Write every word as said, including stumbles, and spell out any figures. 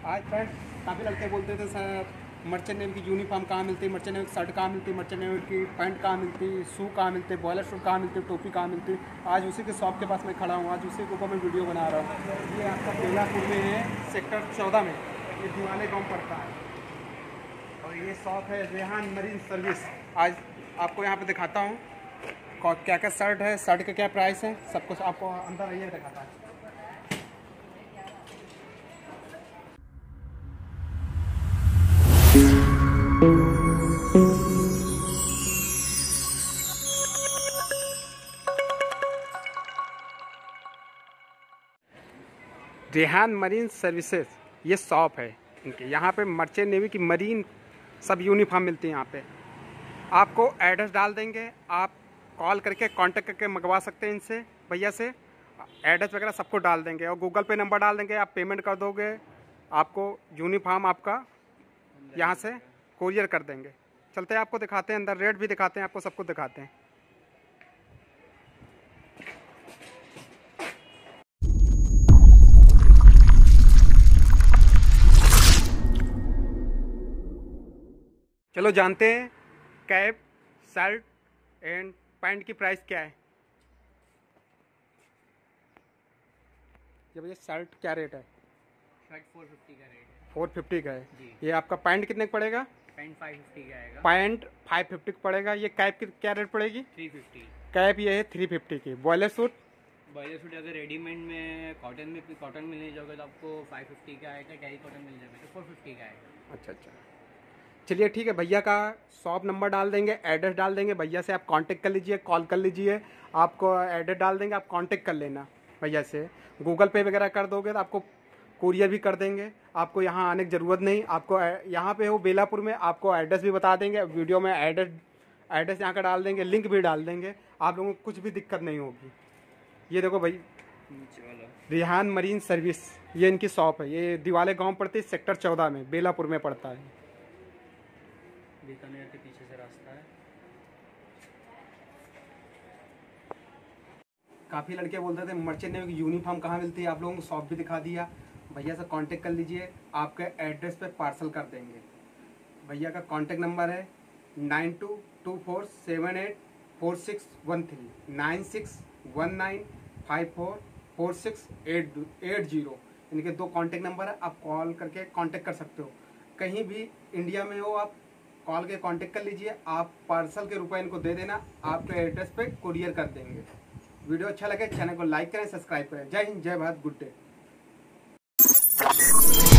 आज फ्रेंड काफ़ी लड़के बोलते थे सर मर्चेंट नेवी की यूनिफॉर्म कहाँ मिलती है, मर्चेंट नेवी की शर्ट कहाँ मिलती है, मर्चेंट नेवी की पैंट कहाँ मिलती है, शू कहाँ मिलते हैं, बॉयलर शूट कहाँ मिलती है, टोपी कहाँ मिलती है। आज उसी के शॉप के पास मैं खड़ा हूँ, आज उसी के ऊपर मैं वीडियो बना रहा हूँ। ये आपका बेलापुर में है, सेक्टर चौदह में, ये दिवाले गाँव पड़ता है और ये शॉप है रेहान मरीन सर्विस। आज आपको यहाँ पर दिखाता हूँ क्या क्या शर्ट है, शर्ट का क्या प्राइस है, सब कुछ आपको अंदर आइए दिखाता है। रेहान मरीन सर्विसेज ये शॉप है इनके। यहाँ पे मर्चेंट नेवी की मरीन सब यूनिफॉर्म मिलती है। यहाँ पे आपको एड्रेस डाल देंगे, आप कॉल करके कांटेक्ट करके मंगवा सकते हैं इनसे, भैया से एड्रेस वगैरह सबको डाल देंगे और गूगल पे नंबर डाल देंगे। आप पेमेंट कर दोगे, आपको यूनिफॉर्म आपका यहाँ से कोरियर कर देंगे। चलते हैं आपको दिखाते हैं, अंदर रेट भी दिखाते हैं, आपको सब कुछ दिखाते हैं। चलो जानते हैं कैप, शर्ट एंड पैंट की प्राइस क्या है। ये भैया शर्ट क्या रेट है? शर्ट फोर फिफ्टी का रेट है। फोर फिफ्टी का है जी। ये आपका पैंट कितने का पड़ेगा? पैंट फाइव फिफ्टी का आएगा। पैंट फाइव फिफ्टी का पड़ेगा। ये कैप की क्या रेट पड़ेगी? Three fifty. कैप ये है थ्री फिफ्टी की। Boiler suit? बॉयलर सूट अगर रेडीमेड में कॉटन में कॉटन मिलने जाओगे तो आपको फाइव फिफ्टी का आएगा, कैरी कॉटन मिल जाएगा तो फोर फिफ्टी का आएगा। अच्छा अच्छा, चलिए ठीक है। भैया का शॉप नंबर डाल देंगे, एड्रेस डाल देंगे, भैया से आप कांटेक्ट कर लीजिए, कॉल कर लीजिए। आपको एड्रेस डाल देंगे, आप कांटेक्ट कर लेना भैया से। गूगल पे वगैरह कर दोगे तो आपको कुरियर भी कर देंगे। आपको यहाँ आने की ज़रूरत नहीं। आपको यहाँ पे हो बेलापुर में, आपको एड्रेस भी बता देंगे, वीडियो में एड्रेस एड्रेस यहाँ का डाल देंगे, लिंक भी डाल देंगे। आप लोगों को कुछ भी दिक्कत नहीं होगी। ये देखो भाई, रेहान मरीन सर्विस ये इनकी शॉप है। ये दिवाले गाँव पड़ती है, सेक्टर चौदह में, बेलापुर में पड़ता है। बीकानेर के पीछे से रास्ता है। काफ़ी लड़के बोलते थे मर्चेंट नेवी की यूनिफॉर्म कहाँ मिलती है, आप लोगों को शॉप भी दिखा दिया। भैया से कांटेक्ट कर लीजिए, आपके एड्रेस पे पार्सल कर देंगे। भैया का कांटेक्ट नंबर है nine two two four seven eight four six one three nine six one nine five four four six eight eight zero. इनके दो कांटेक्ट नंबर है, आप कॉल करके कांटेक्ट कर सकते हो। कहीं भी इंडिया में हो आप कॉल के कांटेक्ट कर लीजिए, आप पार्सल के रुपए इनको दे देना, आपके एड्रेस पे कुरियर कर देंगे। वीडियो अच्छा लगे चैनल को लाइक करें, सब्सक्राइब करें। जय हिंद, जय भारत, गुड डे।